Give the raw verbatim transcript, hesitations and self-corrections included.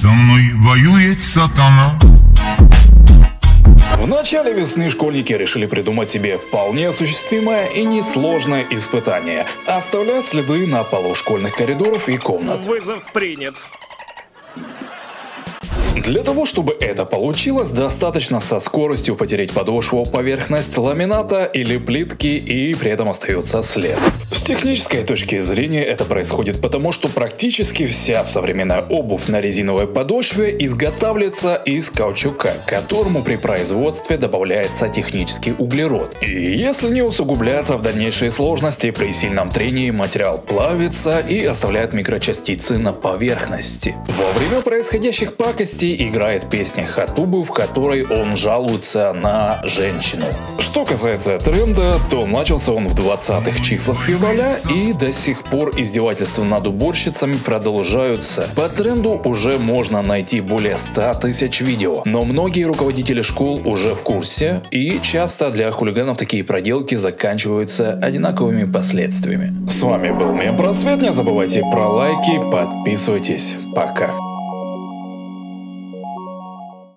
Со мной воюет сатана. В начале весны школьники решили придумать себе вполне осуществимое и несложное испытание – оставлять следы на полу школьных коридоров и комнат. Вызов принят. Для того, чтобы это получилось, достаточно со скоростью потереть подошву, поверхность ламината или плитки, и при этом остается след. С технической точки зрения это происходит потому, что практически вся современная обувь на резиновой подошве изготавливается из каучука, к которому при производстве добавляется технический углерод. И если не усугубляться в дальнейшие сложности, при сильном трении материал плавится и оставляет микрочастицы на поверхности. Во время происходящих пакостей играет песня Хатубы, в которой он жалуется на женщину. Что касается тренда, то начался он в двадцатых числах февраля, и до сих пор издевательства над уборщицами продолжаются. По тренду уже можно найти более ста тысяч видео, но многие руководители школ уже в курсе, и часто для хулиганов такие проделки заканчиваются одинаковыми последствиями. С вами был Мемпросвет, не забывайте про лайки, подписывайтесь, пока.